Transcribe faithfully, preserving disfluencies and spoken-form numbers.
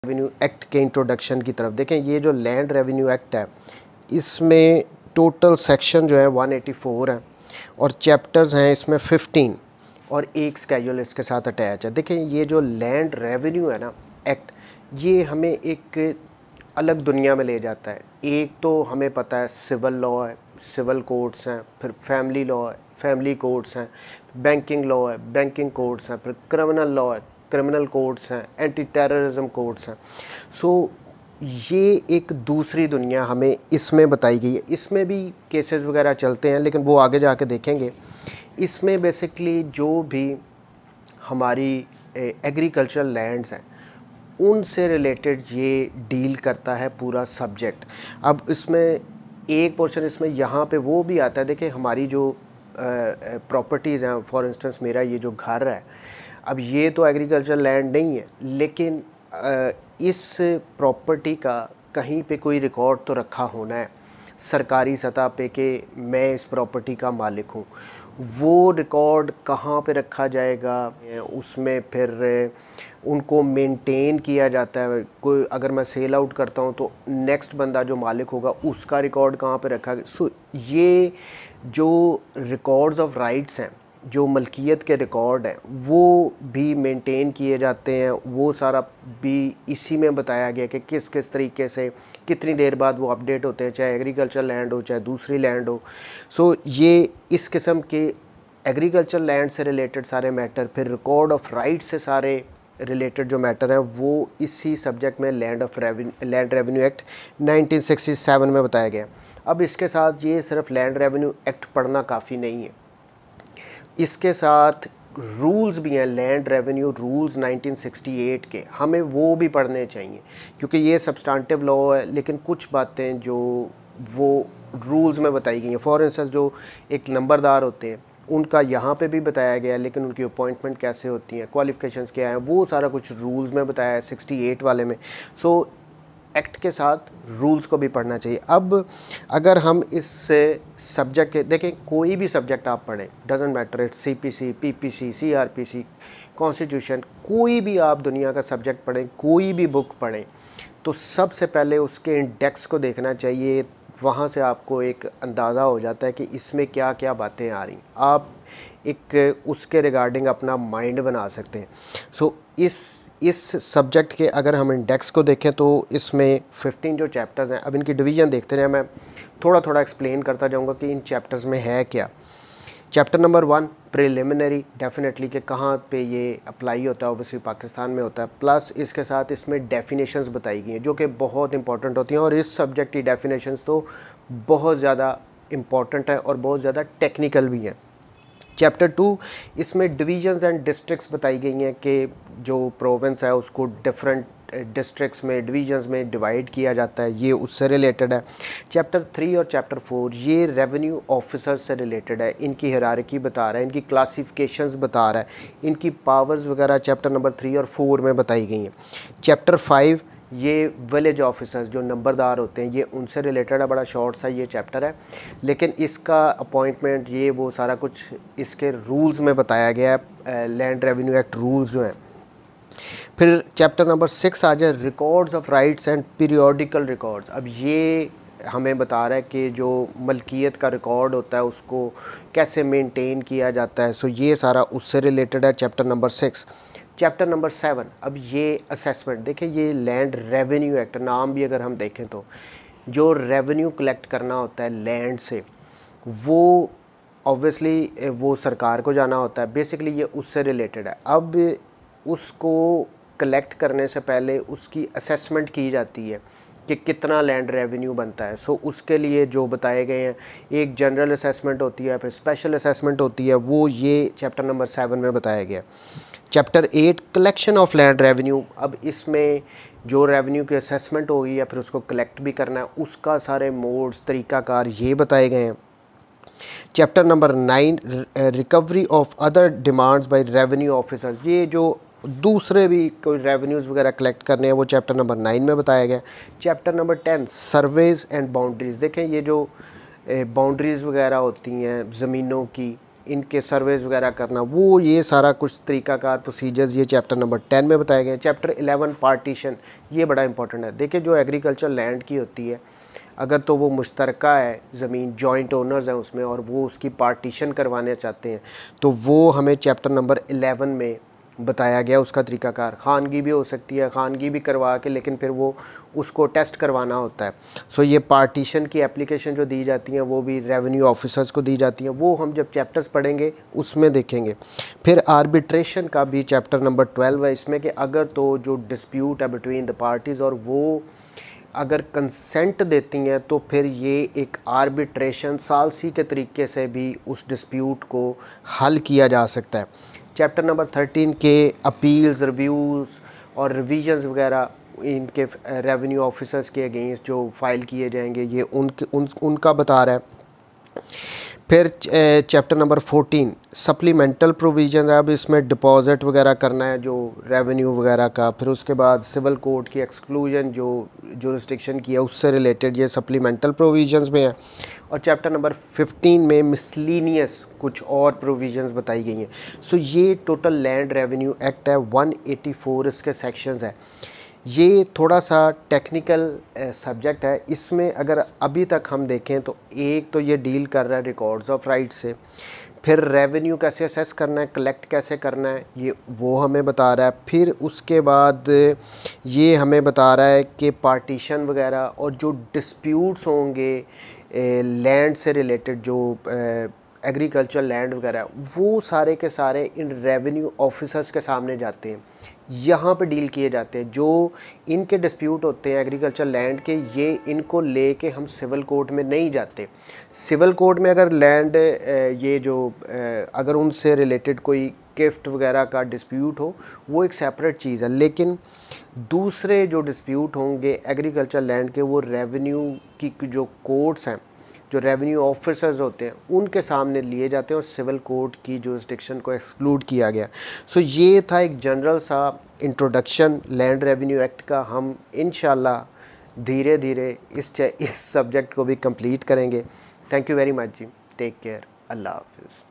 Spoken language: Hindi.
रेवेन्यू एक्ट के इंट्रोडक्शन की तरफ देखें। ये जो लैंड रेवेन्यू एक्ट है इसमें टोटल सेक्शन जो है एक सौ चौरासी है और चैप्टर्स हैं इसमें पंद्रह और एक स्केड्यूल इसके साथ अटैच है। देखें ये जो लैंड रेवेन्यू है ना एक्ट, ये हमें एक अलग दुनिया में ले जाता है। एक तो हमें पता है सिविल लॉ है, सिविल कोर्ट्स हैं, फिर फैमिली लॉ है, फैमिली कोर्ट्स हैं, बैंकिंग लॉ है, बैंकिंग कोर्ट्स हैं, फिर क्रिमिनल लॉ है, क्रिमिनल कोर्ट्स हैं, एंटी टेररिज्म कोर्ट्स हैं। सो ये एक दूसरी दुनिया हमें इसमें बताई गई है। इसमें भी केसेस वगैरह चलते हैं लेकिन वो आगे जाके देखेंगे। इसमें बेसिकली जो भी हमारी एग्रीकल्चरल लैंड्स हैं उनसे रिलेटेड ये डील करता है पूरा सब्जेक्ट। अब इसमें एक पोर्शन इसमें यहाँ पे वो भी आता है। देखिए हमारी जो प्रॉपर्टीज़ हैं, फॉर इंस्टेंस मेरा ये जो घर है, अब ये तो एग्रीकल्चर लैंड नहीं है लेकिन आ, इस प्रॉपर्टी का कहीं पे कोई रिकॉर्ड तो रखा होना है सरकारी सतह पे कि मैं इस प्रॉपर्टी का मालिक हूँ। वो रिकॉर्ड कहाँ पे रखा जाएगा, उसमें फिर उनको मेंटेन किया जाता है। कोई अगर मैं सेल आउट करता हूँ तो नेक्स्ट बंदा जो मालिक होगा उसका रिकॉर्ड कहाँ पे रखा गया। सो ये जो रिकॉर्ड्स ऑफ राइट्स हैं, जो मलकियत के रिकॉर्ड हैं, वो भी मेंटेन किए जाते हैं। वो सारा भी इसी में बताया गया कि किस किस तरीके से कितनी देर बाद वो अपडेट होते हैं, चाहे एग्रीकल्चर लैंड हो चाहे दूसरी लैंड हो। सो ये इस किस्म के एग्रीकल्चर लैंड से रिलेटेड सारे मैटर, फिर रिकॉर्ड ऑफ राइट से सारे रिलेटेड जो मैटर हैं वो इसी सब्जेक्ट में land of revenue land revenue act nineteen sixty seven में बताया गया। अब इसके साथ ये सिर्फ लैंड रेवेन्यू एक्ट पढ़ना काफ़ी नहीं है, इसके साथ रूल्स भी हैं। Land revenue rules nineteen sixty eight के हमें वो भी पढ़ने चाहिए क्योंकि ये सब्सटेंटिव लॉ है लेकिन कुछ बातें जो वो रूल्स में बताई गई हैं। फॉर इंस्टेंस जो एक नंबरदार होते हैं उनका यहाँ पे भी बताया गया है लेकिन उनकी अपॉइंटमेंट कैसे होती हैं, क्वालिफ़िकेशंस क्या हैं, वो सारा कुछ रूल्स में बताया है सिक्सटी एट वाले में। सो एक्ट के साथ रूल्स को भी पढ़ना चाहिए। अब अगर हम इस सब्जेक्ट के देखें, कोई भी सब्जेक्ट आप पढ़ें, doesn't matter it's CPC, PPC, CrPC, constitution, कोई भी आप दुनिया का सब्जेक्ट पढ़ें, कोई भी बुक पढ़ें, तो सबसे पहले उसके इंडेक्स को देखना चाहिए। वहाँ से आपको एक अंदाज़ा हो जाता है कि इसमें क्या क्या बातें आ रही, आप एक उसके रिगार्डिंग अपना माइंड बना सकते हैं। सो so, इस इस सब्जेक्ट के अगर हम इंडेक्स को देखें तो इसमें पंद्रह जो चैप्टर्स हैं, अब इनकी डिवीज़न देखते हैं। मैं थोड़ा थोड़ा एक्सप्लेन करता जाऊंगा कि इन चैप्टर्स में है क्या। Chapter number one preliminary, definitely कि कहाँ पे ये अप्लाई होता है, ऑब्वियसली पाकिस्तान में होता है। प्लस इसके साथ इसमें डेफिनेशंस बताई गई हैं जो कि बहुत इंपॉर्टेंट होती हैं और इस सब्जेक्ट की डेफिनेशंस तो बहुत ज़्यादा इम्पॉर्टेंट है और बहुत ज़्यादा टेक्निकल भी हैं। चैप्टर टू, इसमें डिवीजन्स एंड डिस्ट्रिक्ट्स बताई गई हैं कि जो प्रोविंस है उसको डिफरेंट डिस्ट्रिक्ट्स में, डिवीजन्स में डिवाइड किया जाता है, ये उससे रिलेटेड है। चैप्टर थ्री और चैप्टर फोर ये रेवेन्यू ऑफिसर्स से रिलेटेड है, इनकी हायरार्की बता रहा है, इनकी क्लासिफिकेशंस बता रहा है, इनकी पावर्स वगैरह चैप्टर नंबर थ्री और फोर में बताई गई हैं। चैप्टर फाइव ये विलेज ऑफिसर्स जो नंबरदार होते हैं, ये उनसे रिलेटेड है। बड़ा शॉर्ट सा ये चैप्टर है लेकिन इसका अपॉइंटमेंट ये वो सारा कुछ इसके रूल्स में बताया गया है, लैंड रेवेन्यू एक्ट रूल्स जो हैं। फिर चैप्टर नंबर सिक्स आ जाए, records of rights and periodical records. अब ये हमें बता रहा है कि जो मलकियत का रिकॉर्ड होता है उसको कैसे मेंटेन किया जाता है। सो ये सारा उससे रिलेटेड है chapter number six. Chapter number seven, अब ये असेसमेंट। देखिए ये लैंड रेवेन्यू एक्ट, नाम भी अगर हम देखें तो जो रेवेन्यू कलेक्ट करना होता है लैंड से, वो ऑब्वियसली वो सरकार को जाना होता है। बेसिकली ये उससे रिलेटेड है। अब उसको कलेक्ट करने से पहले उसकी असेसमेंट की जाती है कि कितना लैंड रेवेन्यू बनता है। सो उसके लिए जो बताए गए हैं, एक जनरल असेसमेंट होती है, फिर स्पेशल असेसमेंट होती है, वो ये चैप्टर नंबर सेवन में बताया गया। Chapter eight collection of land revenue, अब इसमें जो रेवेन्यू की असेसमेंट होगी या फिर उसको कलेक्ट भी करना है उसका सारे मोड्स, तरीक़ाकार ये बताए गए हैं। Chapter number nine recovery of other demands by revenue officers, ये जो दूसरे भी कोई रेवेन्यूज़ वगैरह कलेक्ट करने हैं वो चैप्टर नंबर नाइन में बताया गया। Chapter number ten surveys and boundaries. देखें ये जो बाउंड्रीज़ वगैरह होती हैं ज़मीनों की, इनके सर्वेज वगैरह करना, वो ये सारा कुछ तरीक़ाकार प्रोसीजर्स ये चैप्टर नंबर टेन में बताए गए हैं। चैप्टर इलेवन पार्टीशन, ये बड़ा इंपॉर्टेंट है। देखिए जो एग्रीकल्चर लैंड की होती है, अगर तो वो मुश्तरका है ज़मीन, जॉइंट ओनर्स हैं उसमें, और वो उसकी पार्टीशन करवाना चाहते हैं, तो वो हमें चैप्टर नंबर इलेवन में बताया गया उसका तरीक़ाकार। खानगी भी हो सकती है, खानगी भी करवा के, लेकिन फिर वो उसको टेस्ट करवाना होता है। सो ये पार्टीशन की एप्लीकेशन जो दी जाती हैं वो भी रेवेन्यू ऑफिसर्स को दी जाती हैं, वो हम जब चैप्टर्स पढ़ेंगे उसमें देखेंगे। फिर आर्बिट्रेशन का भी चैप्टर नंबर ट्वेल्व है इसमें, कि अगर तो जो डिस्प्यूट है बिटवीन द पार्टीज़ और वो अगर कंसेंट देती हैं तो फिर ये एक आर्बिट्रेशन सालसी के तरीके से भी उस डिस्प्यूट को हल किया जा सकता है। चैप्टर नंबर थर्टीन के अपील्स, रिव्यूज़ और रिवीजन्स वगैरह इनके रेवेन्यू ऑफिसर्स के अगेंस्ट जो फाइल किए जाएंगे, ये उनके उन, उनका बता रहा है। फिर chapter number fourteen supplemental provision है, अब इसमें डिपॉज़िट वगैरह करना है जो रेवेन्यू वगैरह का। फिर उसके बाद सिविल कोड की एक्सक्लूजन जो जुरिस्डिक्शन की है उससे रिलेटेड ये सप्लीमेंटल प्रोविज़न्स में है। और चैप्टर नंबर फिफ्टीन में मिसलीनियस कुछ और प्रोविज़न्स बताई गई हैं। सो ये टोटल लैंड रेवेन्यू एक्ट है, वन एटी फोर इसके सेक्शंस है। ये थोड़ा सा टेक्निकल सब्जेक्ट है। इसमें अगर अभी तक हम देखें तो एक तो ये डील कर रहा है रिकॉर्ड्स ऑफ राइट से, फिर रेवेन्यू कैसे असेस करना है, कलेक्ट कैसे करना है, ये वो हमें बता रहा है। फिर उसके बाद ये हमें बता रहा है कि पार्टीशन वगैरह और जो डिस्प्यूट्स होंगे लैंड से रिलेटेड, जो एग्रीकल्चर लैंड वगैरह, वो सारे के सारे इन रेवेन्यू ऑफिसर्स के सामने जाते हैं, यहाँ पे डील किए जाते हैं। जो इनके डिस्प्यूट होते हैं एग्रीकल्चर लैंड के, ये इनको लेके हम सिविल कोर्ट में नहीं जाते। सिविल कोर्ट में अगर लैंड ये जो अगर उनसे रिलेटेड कोई गिफ्ट वगैरह का डिस्प्यूट हो, वो एक सेपरेट चीज़ है। लेकिन दूसरे जो डिस्प्यूट होंगे एग्रीकल्चर लैंड के, वो रेवेन्यू की जो कोर्ट्स हैं, जो रेवेन्यू ऑफिसर्स होते हैं, उनके सामने लिए जाते हैं और सिविल कोर्ट की जुरिस्डिक्शन को एक्सक्लूड किया गया। सो so, ये था एक जनरल सा इंट्रोडक्शन लैंड रेवेन्यू एक्ट का। हम इंशाल्लाह धीरे धीरे इस इस सब्जेक्ट को भी कंप्लीट करेंगे। Thank you very much ji, take care, अल्लाह हाफिज़।